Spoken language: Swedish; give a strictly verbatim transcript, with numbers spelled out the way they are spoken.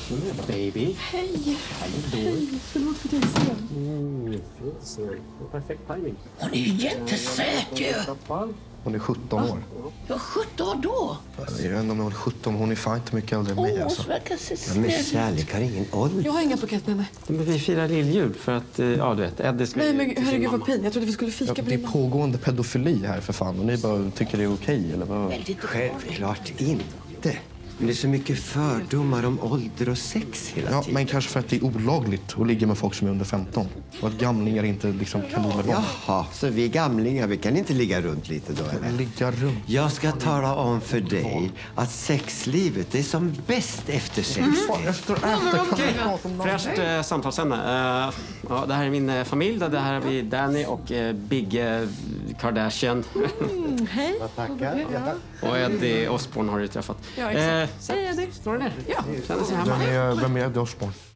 Baby. Hej. Hej. Förlåt för att jag är sen. Mm, så. Perfekt timing. Hon är ju jättesöt ju. Hon är sjutton år. Ja, sjutton då. Jag vet inte om hon är sjutton, hon är fan inte mycket äldre än mig. Åh, Alltså. så verkar se Ja, men snäll. kärlek har ingen ålder. Jag har inga paket med mig. Men vi firar lilljul för att, eh, ja du vet, Eddie ska Nej, ju men till sin herregud vad mamma. pin. Jag trodde vi skulle fika Ja, på det är din mamma. pågående pedofili här för fan och ni bara tycker det är okej eller vad? Väldigt Självklart inte. Men det är så mycket fördomar om ålder och sex hela Ja, tiden. men kanske för att det är olagligt att ligga med folk som är under femton. Och att gamlingar inte liksom kan ligga med dem. Jaha, så vi gamlingar, vi kan inte ligga runt lite då eller? Ligga runt. Jag ska tala om för dig att sexlivet är som bäst efter sextio. Jag står och äter. Okej, fräscht eh, samtalsämne. Eh, ja, det här är min eh, familj. Det här är vi Danny och eh, Big eh, Kardashian. Mm, hej. Tackar. Ja. Och Eddie Osborne har du träffat. Ja, exakt. Eh, Hej, Eddie. står det där? Ja. Känner sig hemma. Vem är, vem är Eddie Osborne?